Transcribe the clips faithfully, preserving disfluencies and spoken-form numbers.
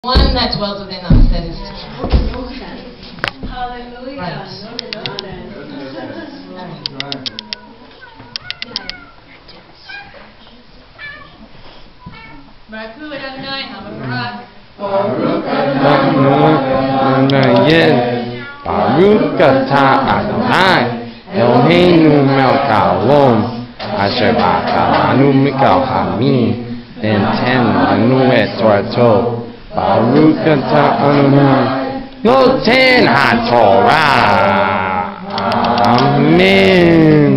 One that dwells within us, that is to Hallelujah. Right. Baruch Adonai HaMevorach. Baruch Adonai Baruch atah Adonai Eloheinu melech haolam asher ba'alanu mikal hamim v'niten lanu et torato. Baruch atah Adonai noten haTorah. Amen.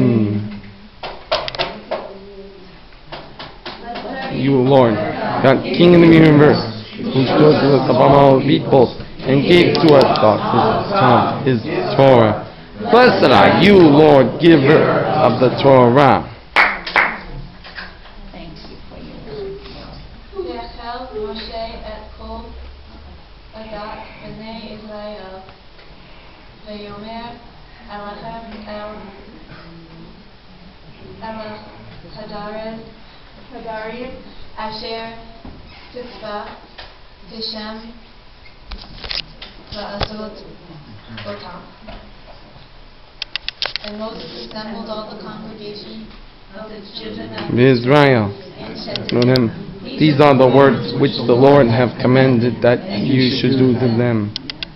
You, Lord, God, King of the universe, who stood to us above all peoples and gave to us His, his Torah. Blessed are you, Lord, giver of the Torah. Thank you for your ויחל משה את כל עדת בני ישראל ויאמר אליכם אל אל הדברים אשר תצווה בשם לעשות אותם. And Moses assembled all the congregation of the children of Israel, and said to know them, them. These are the words which the Lord have commanded that you should do to them.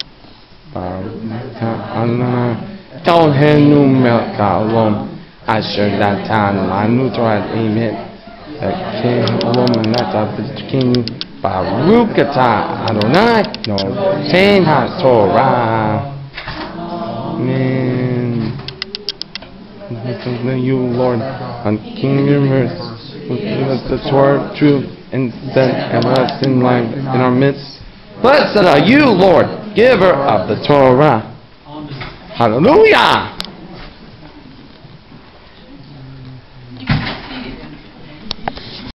Eloheinu melech haolam asher natan lanu torat emet v'keholom nata v'tkinu Baruch atah Adonai noten haTorah. Amen. You, Lord, on King of the universe, who gave us the Torah of truth and set everlasting life in our midst. Blessed are you, Lord, giver of the Torah. Hallelujah.